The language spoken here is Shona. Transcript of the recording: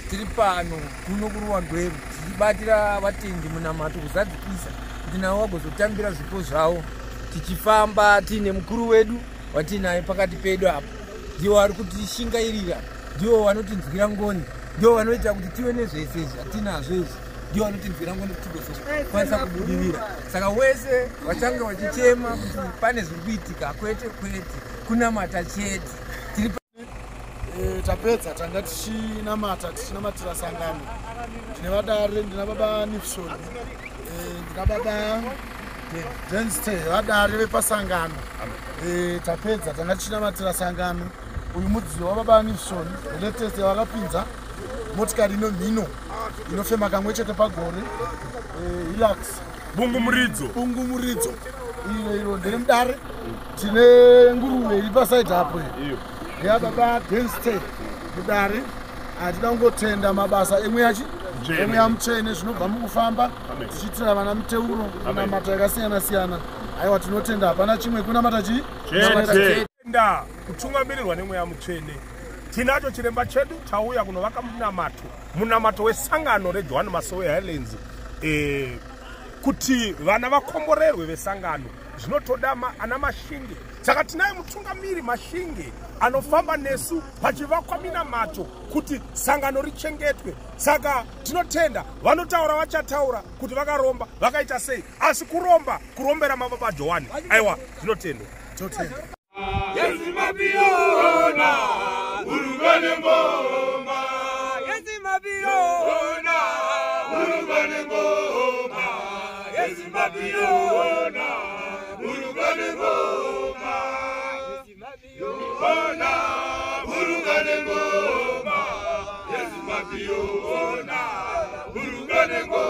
tiri pano kuno kuruwa ndweru tichibatira vatendi Munamato kuzadzikisa kuti navo vagozotambira zvipo zvavo, tichifamba tiine mukuru wedu watinaye pakati pedu apo. Ndivo vari kutishingairira, ndivo vanotinzwira ngoni, ndivo vanoita kuti tive nezvese izvi hatinazvo izvi, ndivo vanotinzwira ngoni kuti tigozokwanisa kubudirira. Saka wese vachange vachichema kuti pane zviri kuitika, kwete kunamata chete. Tapedza tanga tichinamatira sangano. Tine vadare, ndina baba Nifson, ndina baba Denste, vadare vepasangano. Tapedza tanga tichinamatira sangano. Uyu mudziyo wababa Nifson, latest wakapinza motikari inomhino inofema kamwe chete pagore, Hilux bungumuridzo iro ndiri mudare. Tine nguruve iri pasaidi apo yababa Denste mudare. Hatida kungotenda mabasa emwe yamutsvene zvinobva mukufamba tichiitira vana muteuro kunamata yakasiyana siyana. Aiwa, tinotenda hapana chimwe kunamata tenda kutungamirirwa nemweya mutsvene. Tinacho chiremba chedu tauya kunovaka Munamato wesangano reJohani Masowe Highlands, kuti vana vakomborerwe vesangano. Zvinotoda ana mashinge. Saka tinaye mutungamiri mashinge anofamba nesu pachivakwa Munamato kuti sangano richengetwe. Saka tinotenda vanotaura vachataura kuti vakaromba vakaita sei, asi kurombera mababa Johani. Aiwa, tinotenda. Yezimabiona urugane ngoma, Yezimabiona urugane ngoma, Yezimabiona urugane ngoma, Yezimabiona urugane ngoma, Yezimabiona urugane ngoma.